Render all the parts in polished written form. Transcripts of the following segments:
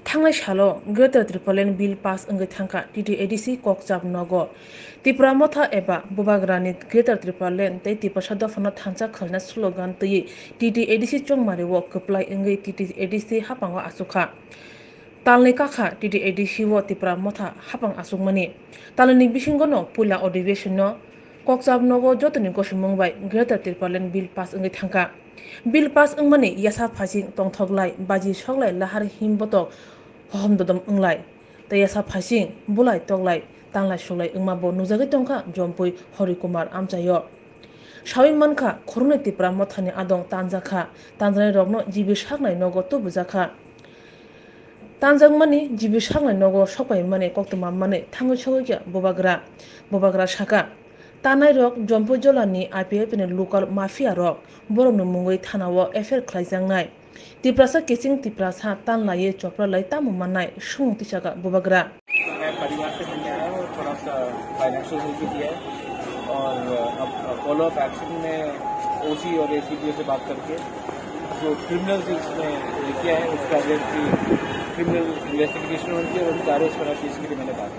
Thangwi salo greater triplen bill pass engai thangka TTADC kokchap nogo Tipra motha eba Bubagra ni greater triplen tei tipasa dofano thangcha khalna slogan tui TTADC chongmari wo kuplai engai TTADC hapango asuka Talni kakha TTADC wo Tipra motha hapang asukmani talni bisingo no pula ଅଧିবেশন no kokchap nogo jotoni gosumungbai greater triplen bill pass engai thangka bill pass engmani yasa phasing tongthoklai baji soklai lahar himbotok homdodom englai tei yasa phasing bulai toklai tanglai suklai engmabo nujagui tongkha jompui hori Kumar amchayo sawi mankha khorunai tipra mothani adong Tanjaknairokno jibi saknai nogo tubujaka tanjakmani jibi saknai nogo sopaimani koktoma mani Thangwi sogokya Bubagra saka Tanjainairok Jampuijala ni IPFTni local mafia rok borokni mungui thanao affair khlaijaknai tiprasa kissing tiprasa tanlai chopralai tamu manai sung tisaka Bubagra मैं परिवार से मिलने आया हूँ और थोड़ा सा financial help भी दिया है और अब फॉलो अप एक्शन में ओसी और एसीपीओ से बात करके जो क्रिमिनल्स इसमें किया है उसका अगर की क्रिमिनल इन्वेस्टिगेशन होती है और उनका अरेस्ट होना चाहिए इसके लिए मैंने बात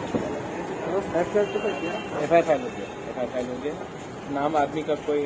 एफआईआर फाइल हो गया नाम आदमी का कोई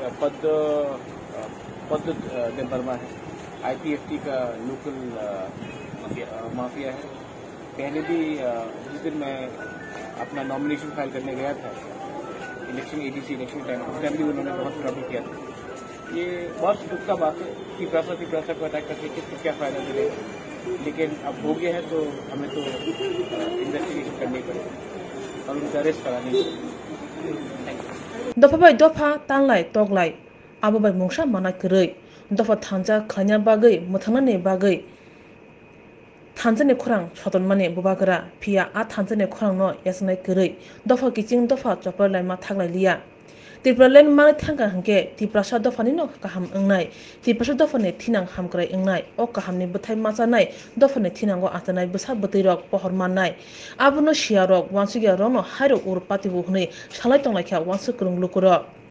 पद वर्मा है IPFT का लोकल माफिया है पहले भी जिस दिन मैं अपना नॉमिनेशन फाइल करने गया था इलेक्शन ADC इलेक्शन टाइम उस टाइम भी उन्होंने बहुत ट्रबल किया था ये बहुत दुख का बात है कि तिपरासा को अटैक करके किसको क्या फायदा मिलेगा लेकिन अब हो गया है तो हमें तो इन्वेस्टिगेशन करनी पड़ेगी और उनका अरेस्ट करानी पड़ेगी दफा bai dofa tanglai toklai abo bai mungsa mana krei dofa thangja khanya bagai muthanani bagai Tanjani khurang soton mani Bubagra pia a Tanjani khurang no yasnai krei dofa kiching dofa chopar laima thaglai liya Tipralen mani thangka hangke tiprasa dofani no kaham engnai tiprasa dofani thinang hamkrai engnai o kahamni buthai machanai dofani thinango atanai busa butirok pohor mannai abono siarok wansugya rono hairo urpati buhni salai tonglai kha wansukrung lukurok